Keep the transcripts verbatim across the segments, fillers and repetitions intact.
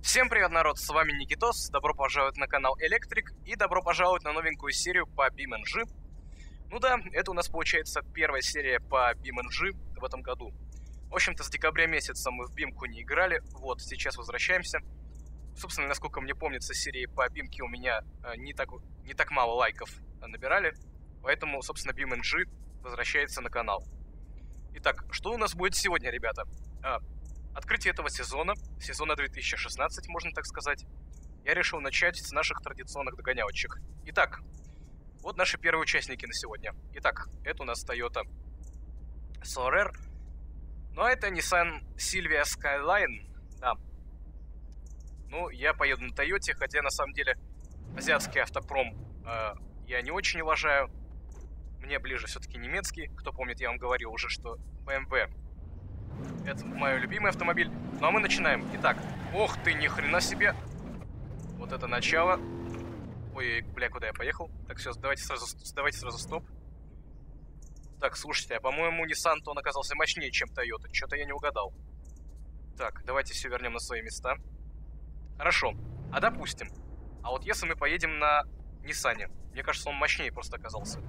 Всем привет, народ, с вами Никитос, добро пожаловать на канал Электрик и добро пожаловать на новенькую серию по BeamNG. Ну да, это у нас получается первая серия по BeamNG в этом году. В общем-то, с декабря месяца мы в бимку не играли, вот, сейчас возвращаемся. Собственно, насколько мне помнится, серии по бимке у меня э, не, так, не так мало лайков набирали, поэтому, собственно, BeamNG возвращается на канал. Итак, что у нас будет сегодня, ребята? А, Открытие этого сезона, сезона две тысячи шестнадцать, можно так сказать, я решил начать с наших традиционных догонялочек. Итак, вот наши первые участники на сегодня. Итак, это у нас Toyota Soarer, но это Nissan Silvia Skyline, да. Ну, я поеду на Toyota, хотя на самом деле азиатский автопром э, я не очень уважаю. Мне ближе все-таки немецкий. Кто помнит, я вам говорил уже, что бэ эм вэ это мой любимый автомобиль. Ну а мы начинаем. Итак, ох ты, ни хрена себе. Вот это начало. Ой, бля, куда я поехал? Так, все, давайте сразу, давайте сразу стоп. Так, слушайте, а по-моему, Nissan-то он оказался мощнее, чем Toyota. Что-то я не угадал. Так, давайте все вернем на свои места. Хорошо. А допустим. А вот если мы поедем на Ниссане, мне кажется, он мощнее просто оказался.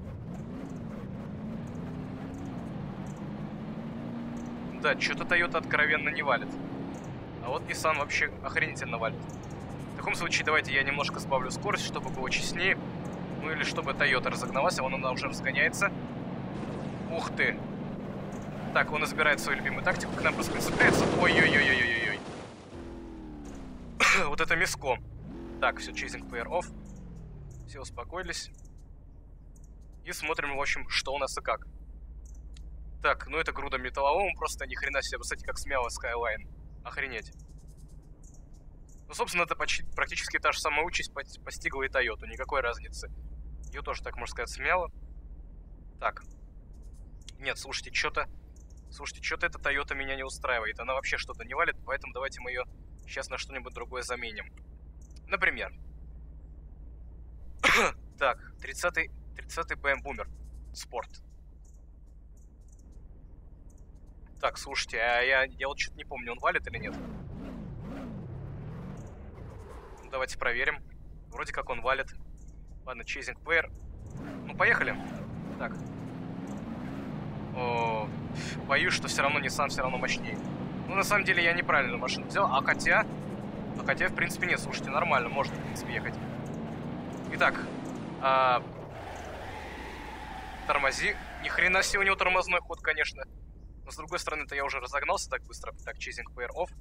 Да, что-то Toyota откровенно не валит. А вот Nissan вообще охренительно валит. В таком случае давайте я немножко сбавлю скорость, чтобы было честнее. Ну или чтобы Toyota разогналась, а вон она уже разгоняется. Ух ты. Так, он избирает свою любимую тактику, к нам просто прицепляется. Ой-ой-ой-ой-ой-ой. Вот это миско. Так, все, chasing player off. Все успокоились. И смотрим, в общем, что у нас и как. Так, ну это груда металлолома, просто ни хрена себе, кстати, как смело Skyline. Охренеть. Ну, собственно, это почти, практически та же самая участь постигла и Toyota, никакой разницы. Ее тоже, так можно сказать, смело. Так. Нет, слушайте, что-то... Слушайте, что-то эта Toyota меня не устраивает. Она вообще что-то не валит, поэтому давайте мы ее сейчас на что-нибудь другое заменим. Например. Так, тридцатый бэ эм Boomer Sport. Так, слушайте, а я, я вот что-то не помню, он валит или нет? Ну, давайте проверим. Вроде как он валит. Ладно, chasing player. Ну, поехали. Так. О, боюсь, что все равно Nissan все равно мощнее. Ну, на самом деле, я неправильно машину взял. А хотя... А хотя, в принципе, нет. Слушайте, нормально, можно, в принципе, ехать. Итак. А... Тормози. Ни хрена себе у него тормозной ход, конечно. Но с другой стороны-то я уже разогнался так быстро. Так, chasing player off.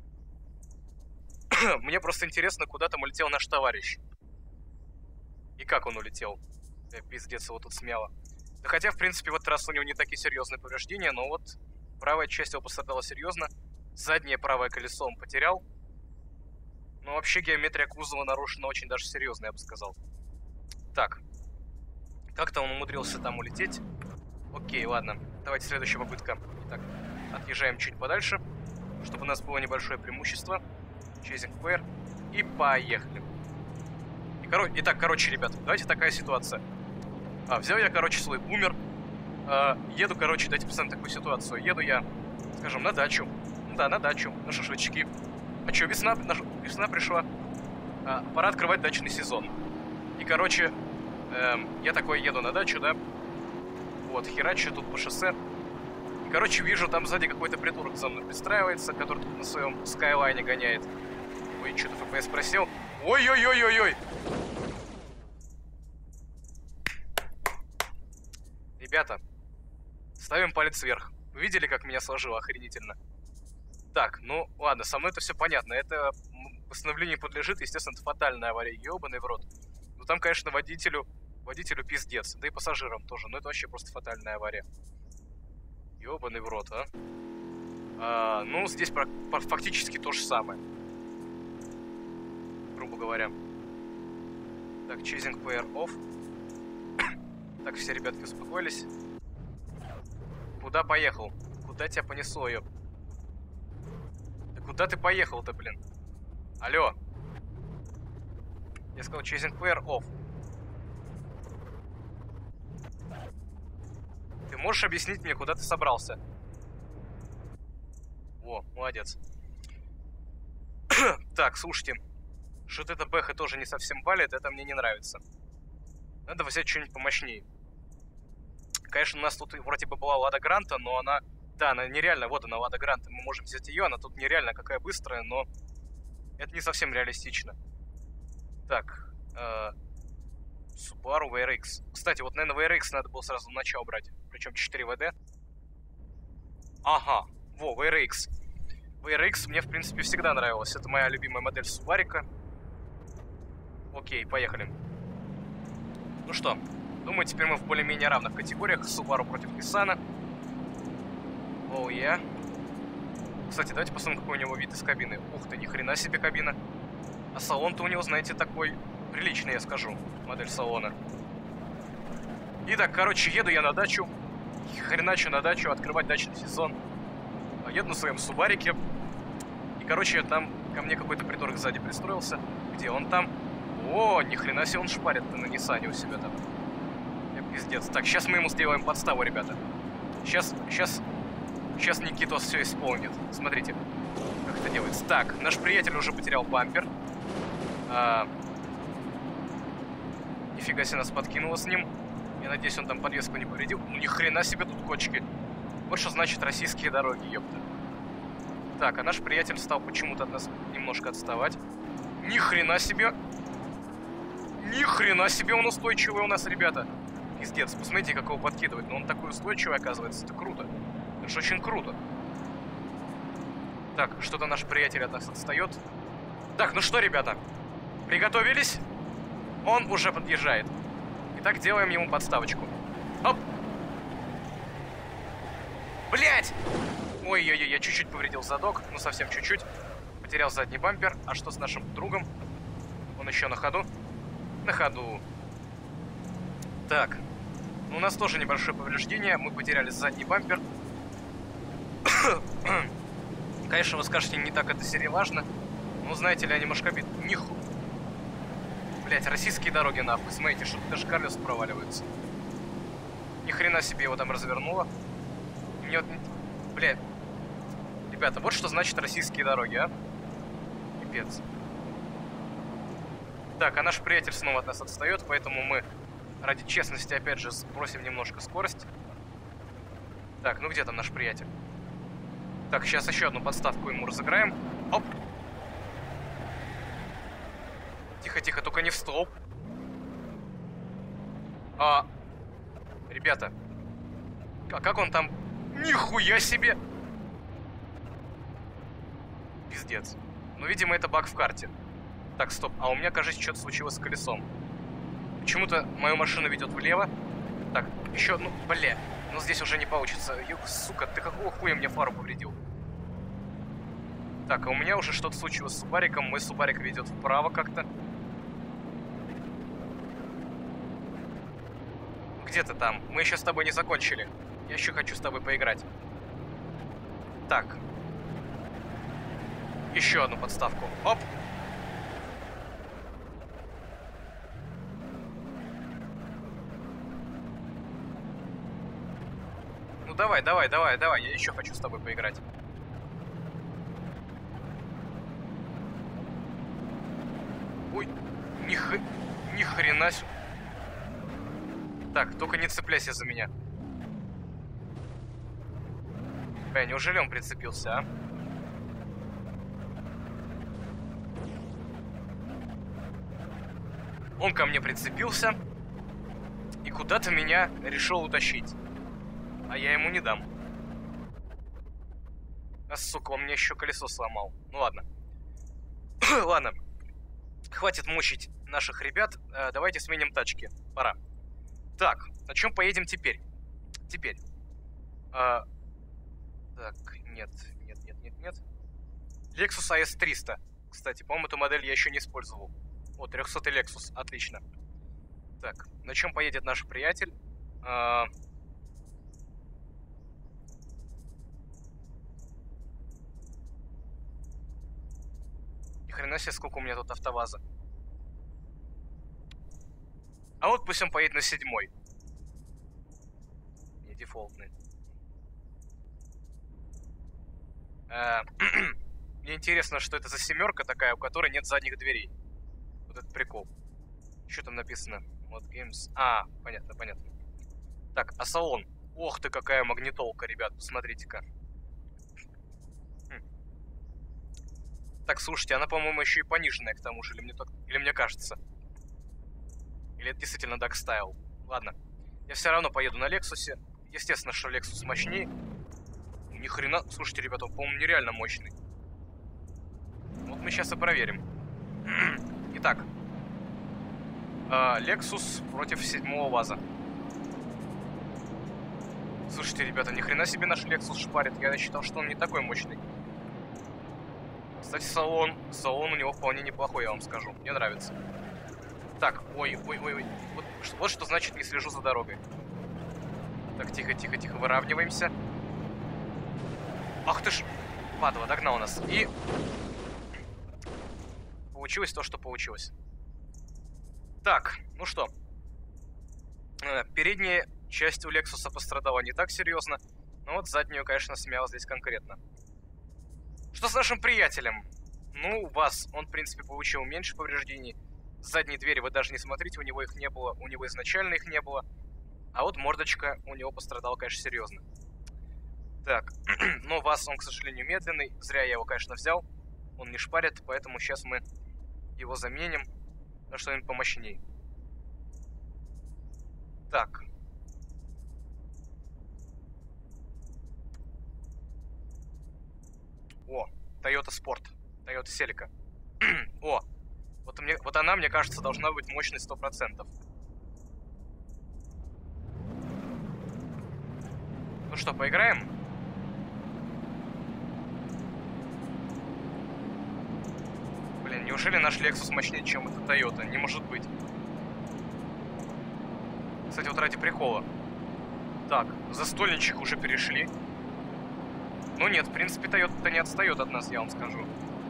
Мне просто интересно, куда там улетел наш товарищ. И как он улетел. Э, пиздец, его тут смело. Да хотя, в принципе, в этот раз у него не такие серьезные повреждения, но вот правая часть его пострадала серьезно. Заднее правое колесо он потерял. Но вообще геометрия кузова нарушена очень даже серьезно, я бы сказал. Так. Как-то он умудрился там улететь. Окей, ладно. Давайте следующая попытка. Итак, отъезжаем чуть подальше, чтобы у нас было небольшое преимущество. Chasing player. И поехали. И коро... Итак, короче, ребят, давайте такая ситуация. А, взял я, короче, свой бумер. А, еду, короче, дайте посмотрим такую ситуацию. Еду я, скажем, на дачу. Ну да, на дачу, на шашлычки. А чё, весна, весна пришла. А, пора открывать дачный сезон. И, короче, эм, я такой еду на дачу, да. Вот, херачу тут по шоссе. И, короче, вижу, там сзади какой-то придурок за мной пристраивается, который тут на своем Skyline гоняет. Ой, что-то эф пи эс просел. Ой-ой-ой-ой-ой! Ребята, ставим палец вверх. Вы видели, как меня сложило охренительно? Так, ну ладно, со мной это все понятно. Это восстановлению подлежит, естественно, это фатальная авария. Ёбаный в рот. Ну там, конечно, водителю... Водителю пиздец, да и пассажирам тоже, но это вообще просто фатальная авария. Ёбаный в рот, а. а ну, здесь про- про- фактически то же самое. Грубо говоря. Так, chasing player off. Так, все ребятки успокоились. Куда поехал? Куда тебя понесло, ёп? Да куда ты поехал-то, блин? Алло. Я сказал chasing player off. Ты можешь объяснить мне, куда ты собрался? О, молодец. Так, слушайте. Что-то это Бэха тоже не совсем валит, это мне не нравится. Надо взять что-нибудь помощнее. Конечно, у нас тут вроде бы была Лада Гранта, но она... Да, она нереально, вот она, Лада Гранта. Мы можем взять ее, она тут нереально какая быстрая, но... Это не совсем реалистично. Так. Э... Subaru ви ар икс. Кстати, вот, наверное, ви ар икс надо было сразу на начало брать. Причем четыре вэ дэ. Ага. Во, ви ар икс. ви ар икс мне, в принципе, всегда нравилась. Это моя любимая модель Субарика. Окей, поехали. Ну что, думаю, теперь мы в более-менее равных категориях. Subaru против Nissan. Оу, я. Кстати, давайте посмотрим, какой у него вид из кабины. Ух ты, ни хрена себе кабина. А салон-то у него, знаете, такой приличный, я скажу. Модель салона. Итак, короче, еду я на дачу. Хреначу на дачу, открывать дачный сезон. Еду на своем Субарике. И, короче, там ко мне какой-то придурок сзади пристроился. Где он там? О, ни хрена себе он шпарит на Ниссане у себя там. Я пиздец. Так, сейчас мы ему сделаем подставу, ребята. Сейчас, сейчас, сейчас Никитос все исполнит. Смотрите, как это делается. Так, наш приятель уже потерял бампер. А... Нифига себе нас подкинуло с ним. Я надеюсь, он там подвеску не повредил. Ну, ни хрена себе тут кочки. Вот что значит российские дороги, ёпта. Так, а наш приятель стал почему-то от нас немножко отставать. Ни хрена себе. Ни хрена себе он устойчивый у нас, ребята. Пиздец, посмотрите, как его подкидывает. Но он такой устойчивый, оказывается. Это круто. Это же очень круто. Так, что-то наш приятель от нас отстает. Так, ну что, ребята, приготовились? Он уже подъезжает. Итак, делаем ему подставочку. Оп! Блять! Ой-ой-ой, я чуть-чуть повредил задок. Ну, совсем чуть-чуть. Потерял задний бампер. А что с нашим другом? Он еще на ходу. На ходу. Так. Ну, у нас тоже небольшое повреждение. Мы потеряли задний бампер. Конечно, вы скажете, не так это сильно важно. Ну, знаете ли, немножко бит. Ниху. Блять, российские дороги нахуй. Смотрите, что даже колеса проваливаются. Ни хрена себе его там развернуло. Мне вот... Блять. Ребята, вот что значит российские дороги, а? Пипец. Так, а наш приятель снова от нас отстает, поэтому мы ради честности опять же сбросим немножко скорость. Так, ну где там наш приятель? Так, сейчас еще одну подставку ему разыграем. Оп! Тихо-тихо, только не в столб. А... Ребята. А как он там... Нихуя себе! Пиздец. Ну, видимо, это баг в карте. Так, стоп. А у меня, кажется, что-то случилось с колесом. Почему-то мою машину ведет влево. Так, еще одну... Бля. Ну, здесь уже не получится. Юг, сука, ты какого хуя мне фару повредил? Так, а у меня уже что-то случилось с Субариком. Мой Субарик ведет вправо как-то. Где ты там? Мы еще с тобой не закончили. Я еще хочу с тобой поиграть. Так. Еще одну подставку. Оп! Ну давай, давай, давай, давай. Я еще хочу с тобой поиграть. Ой, ни, х... ни хрена себе. Так, только не цепляйся за меня. Бля, неужели он прицепился, а? Он ко мне прицепился и куда-то меня решил утащить. А я ему не дам. А, сука, он мне еще колесо сломал. Ну ладно. Ладно. Хватит мучить наших ребят. А, давайте сменим тачки. Пора. Так, на чем поедем теперь? Теперь. А, так, нет, нет, нет, нет, нет. Lexus эй эс триста. Кстати, по-моему, эту модель я еще не использовал. О, трехсотый Lexus, отлично. Так, на чем поедет наш приятель? А... Ни хрена себе, сколько у меня тут автоваза. А вот пусть он поедет на седьмой. Не дефолтный. А... Мне интересно, что это за семерка такая, у которой нет задних дверей. Вот этот прикол. Что там написано? Вот Games. А, понятно, понятно. Так, а салон? Ох ты, какая магнитолка, ребят, посмотрите-ка. Хм. Так, слушайте, она, по-моему, еще и пониженная, к тому же, или мне, так... или мне кажется. Или это действительно Dark Style. Ладно. Я все равно поеду на Лексусе. Естественно, что Lexus мощнее. Ни хрена. Слушайте, ребята, он, по-моему, нереально мощный. Вот мы сейчас и проверим. Итак. Lexus против седьмого ВАЗа. Слушайте, ребята, ни хрена себе наш Lexus шпарит. Я считал, что он не такой мощный. Кстати, салон. Салон у него вполне неплохой, я вам скажу. Мне нравится. Так, ой, ой, ой, ой. Вот, вот что значит не слежу за дорогой. Так, тихо, тихо, тихо, выравниваемся. Ах ты ж, падла, догнал нас. И получилось то, что получилось. Так, ну что. Передняя часть у Лексуса пострадала не так серьезно. Но вот заднюю, конечно, смял здесь конкретно. Что с нашим приятелем? Ну, у вас он, в принципе, получил меньше повреждений. Задние двери вы даже не смотрите, у него их не было. У него изначально их не было. А вот мордочка у него пострадала, конечно, серьезно. Так, но вас он, к сожалению, медленный. Зря я его, конечно, взял. Он не шпарит, поэтому сейчас мы его заменим на что-нибудь помощнее. Так. О, Toyota Sport. Toyota Celica. О, вот, мне, вот она, мне кажется, должна быть мощной сто процентов. Ну что, поиграем? Блин, неужели наш Lexus мощнее, чем эта Toyota? Не может быть. Кстати, вот ради прикола. Так, застольничек уже перешли. Ну нет, в принципе, Toyota-то не отстает от нас, я вам скажу.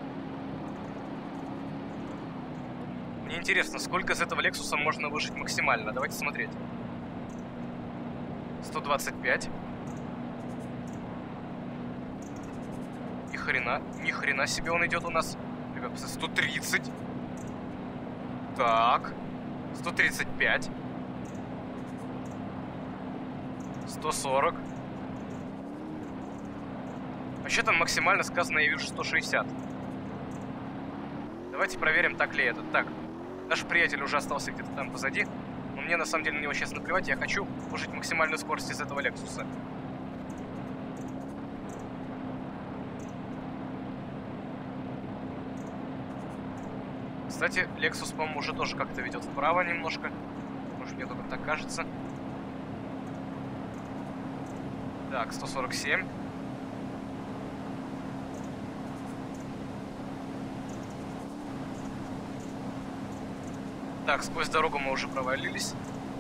Мне интересно, сколько из этого Lexus можно выжить максимально. Давайте смотреть. сто двадцать пять. Ни хрена, ни хрена себе он идет у нас. Ребят, сто тридцать. Так. сто тридцать пять. сто сорок. Вообще там максимально сказано, я вижу, сто шестьдесят. Давайте проверим, так ли это. Так, наш приятель уже остался где-то там позади. Но мне на самом деле на него сейчас наплевать. Я хочу выжить максимальную скорость из этого Лексуса. Кстати, Lexus, по-моему, уже тоже как-то ведет вправо немножко. Может, мне только так кажется. Так, сто сорок семь. Так, сквозь дорогу мы уже провалились.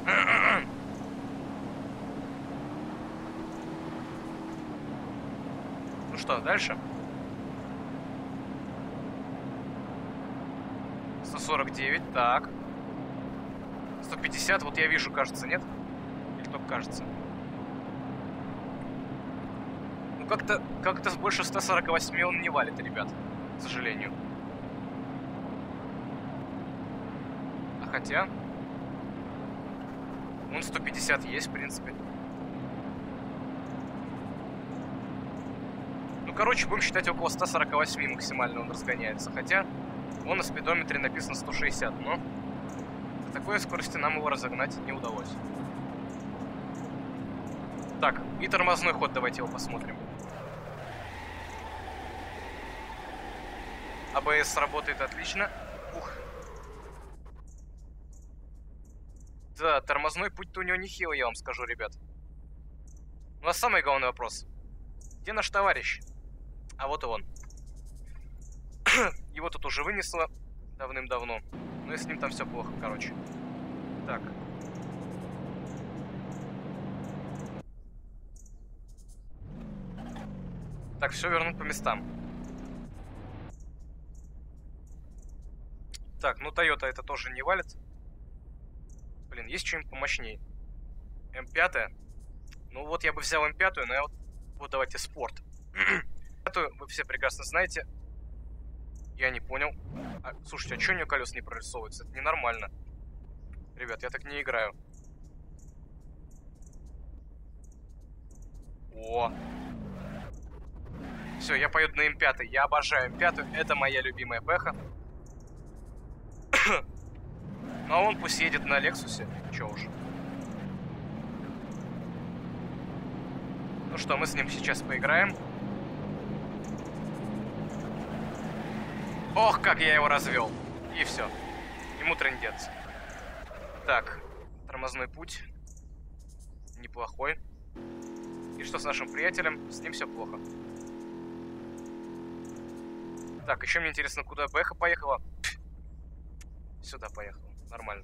Ну что, дальше? сто сорок девять, так. сто пятьдесят, вот я вижу, кажется, нет? Или только кажется? Ну, как-то как-то больше ста сорока восьми он не валит, ребят. К сожалению. А хотя... Он сто пятьдесят есть, в принципе. Ну, короче, будем считать, около ста сорока восьми максимально он разгоняется. Хотя... Он на спидометре написан сто шестьдесят, но до такой скорости нам его разогнать не удалось. Так, и тормозной ход, давайте его посмотрим. а бэ эс работает отлично. Ух. Да, тормозной путь-то у него нехилый, я вам скажу, ребят. Ну а самый главный вопрос. Где наш товарищ? А вот и он. Его тут уже вынесло давным-давно. Но и с ним там все плохо, короче. Так. Так, все вернуть по местам. Так, ну Toyota это тоже не валит. Блин, есть что-нибудь помощнее? эм пять. Ну вот я бы взял эм пять, но я вот... Вот давайте спорт. Вы все прекрасно знаете. Я не понял. А, слушайте, а что у нее колес не прорисовывается? Это ненормально. Ребят, я так не играю. О. Все, я поеду на эм пять. Я обожаю эм пять. Это моя любимая бэха. Ну а он пусть едет на Лексусе. Че уж. Ну что, мы с ним сейчас поиграем. Ох, как я его развел. И все. Ему трындец. Так, тормозной путь. Неплохой. И что с нашим приятелем? С ним все плохо. Так, еще мне интересно, куда Бэха поехала. Сюда поехала. Нормально.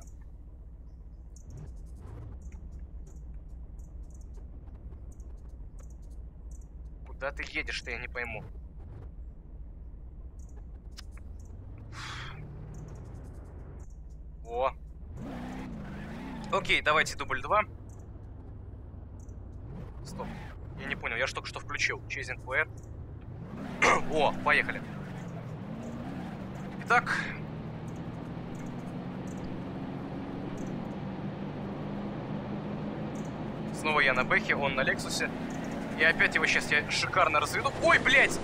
Куда ты едешь-то, я не пойму. О. Окей, давайте дубль два. Стоп. Я не понял, я же только что включил. Chasing Player. О, поехали. Итак. Снова я на Бэхе, он на Лексусе. И опять его сейчас я шикарно разведу. Ой, блядь!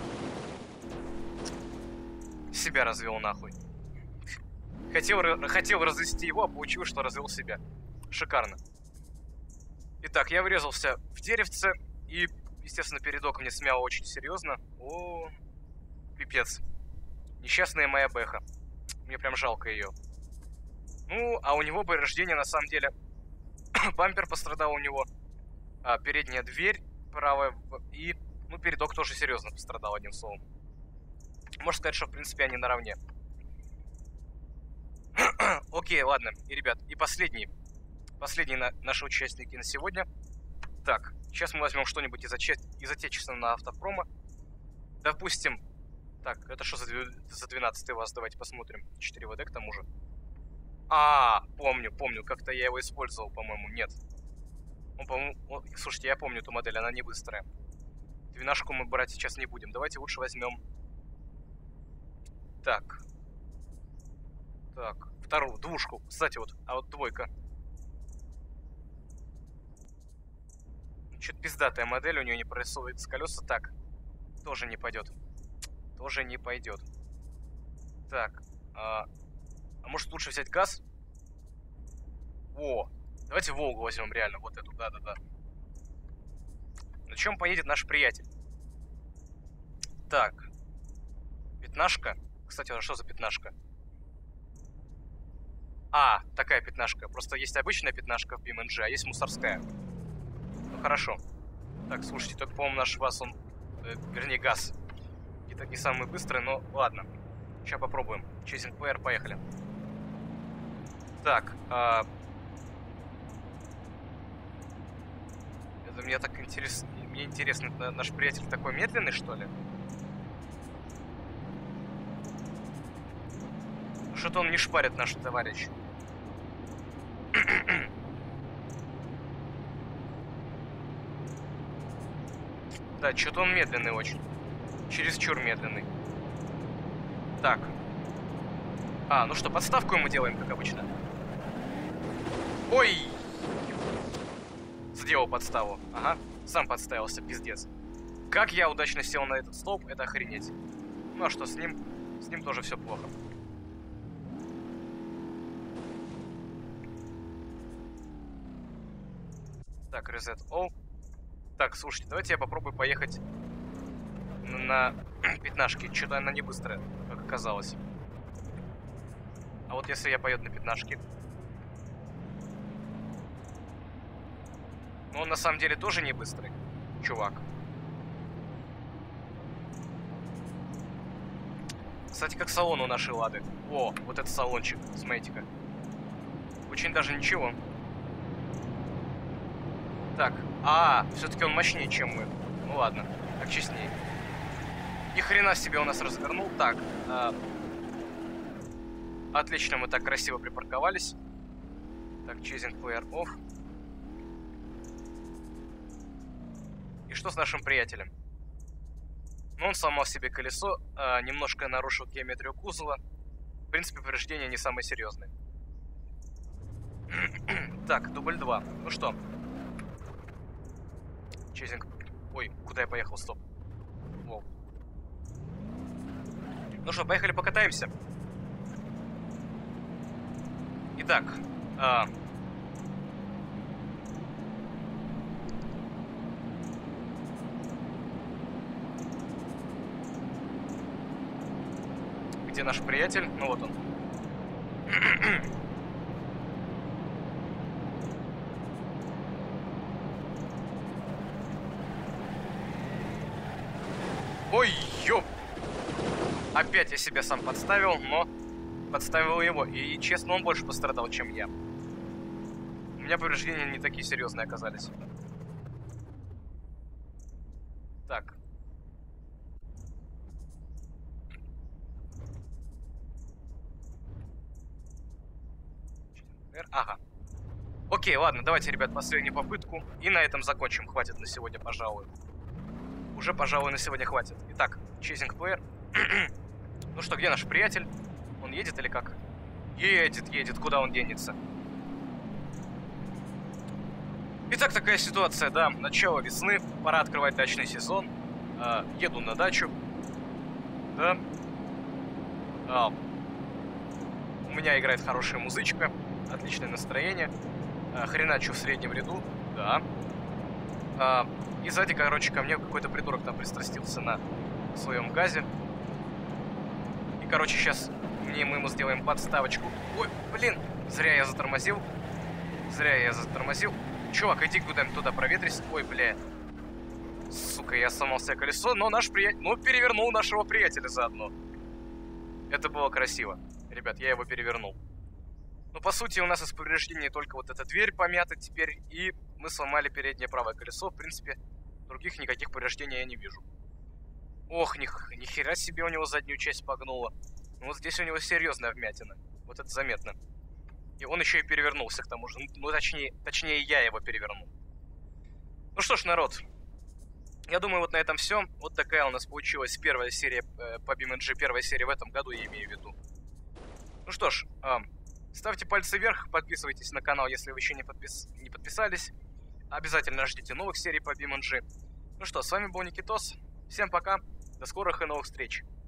Себя развел нахуй. Хотел, хотел развести его, а получилось, что развел себя. Шикарно. Итак, я врезался в деревце. И, естественно, передок мне смяло очень серьезно. О, пипец. Несчастная моя Бэха. Мне прям жалко ее. Ну, а у него повреждение на самом деле. Бампер пострадал у него. А, передняя дверь правая. И, ну, передок тоже серьезно пострадал, одним словом. Можно сказать, что, в принципе, они наравне. Окей, ладно. И, ребят, и последний. Последние на наши участники на сегодня. Так, сейчас мы возьмем что-нибудь из, из отечественного автопрома. Допустим... Так, это что за, за двенадцатый вас? Давайте посмотрим. четыре вэ дэ к тому же. А, помню, помню. Как-то я его использовал, по-моему. Нет. Он, по-моему... Слушайте, я помню эту модель, она не быстрая. Двенашку мы брать сейчас не будем. Давайте лучше возьмем... Так. Так, вторую, двушку. Кстати, вот, а вот двойка. Что-то пиздатая модель, у нее не прорисовывается колеса. Так, тоже не пойдет. Тоже не пойдет. Так, а, а может лучше взять газ? О, давайте Волгу возьмем реально, вот эту, да-да-да. На чем поедет наш приятель? Так, пятнашка. Кстати, а что за пятнашка? А, такая пятнашка. Просто есть обычная пятнашка в би эм джи, а есть мусорская. Ну, хорошо. Так, слушайте, только, по-моему, наш ВАЗ, он... Э, вернее, ГАЗ. И-то не самый быстрый, но ладно. Сейчас попробуем. Chasing Player, поехали. Так, а... Это мне так интересно... Мне интересно, наш приятель такой медленный, что ли? Что-то он не шпарит, наш товарищ. Да, что-то он медленный очень. Чересчур медленный. Так. А, ну что, подставку ему делаем, как обычно. Ой! Сделал подставу. Ага, сам подставился, пиздец. Как я удачно сел на этот столб, это охренеть. Ну а что, с ним... С ним тоже все плохо. Так, reset all. Так, слушайте, давайте я попробую поехать на пятнашке. Что-то она не быстрая, как оказалось. А вот если я поеду на пятнашке. Ну, он на самом деле тоже не быстрый, чувак. Кстати, как салон у нашей Лады. О, вот этот салончик, смотрите-ка. Очень даже ничего. Так, а, все-таки он мощнее, чем мы. Ну ладно, так честнее. Ни хрена себе у нас развернул. Так, а... отлично, мы так красиво припарковались. Так, Chasing Player off. И что с нашим приятелем? Но он сломал себе колесо, э, немножко нарушил геометрию кузова. В принципе, повреждения не самые серьезные. Так, дубль два. Ну что? Чейзинг. Ой, куда я поехал? Стоп. Воу. Ну что, поехали покатаемся. Итак. А... Где наш приятель? Ну вот он. Ой, ёп! Опять я себя сам подставил, но подставил его. И, честно, он больше пострадал, чем я. У меня повреждения не такие серьезные оказались. Так. Ага. Окей, ладно, давайте, ребят, последнюю попытку. И на этом закончим. Хватит на сегодня, пожалуй. Уже, пожалуй, на сегодня хватит. Итак, Chasing Player. Ну что, где наш приятель? Он едет или как? Едет, едет. Куда он денется? Итак, такая ситуация, да. Начало весны. Пора открывать дачный сезон. А, еду на дачу. Да. А, у меня играет хорошая музычка. Отличное настроение. А, хреначу в среднем ряду. Да. А, и сзади, короче, ко мне какой-то придурок там пристрастился на своем газе. И, короче, сейчас мне, мы ему сделаем подставочку. Ой, блин, зря я затормозил. Зря я затормозил. Чувак, иди куда-нибудь туда проветрись. Ой, бля. Сука, я сломал себе колесо, но наш приятель... Ну, перевернул нашего приятеля заодно. Это было красиво. Ребят, я его перевернул. Ну, по сути, у нас из повреждений только вот эта дверь помята теперь, и мы сломали переднее правое колесо. В принципе, других никаких повреждений я не вижу. Ох, ни, ни хера себе у него заднюю часть погнула. Ну, вот здесь у него серьезная вмятина. Вот это заметно. И он еще и перевернулся, к тому же. Ну, точнее, точнее, я его перевернул. Ну что ж, народ. Я думаю, вот на этом все. Вот такая у нас получилась первая серия э, по BeamNG. Первая серия в этом году, я имею в виду. Ну что ж, э, ставьте пальцы вверх, подписывайтесь на канал, если вы еще не, подпис... не подписались. Обязательно ждите новых серий по BeamNG. Ну что, с вами был Никитос. Всем пока, до скорых и новых встреч.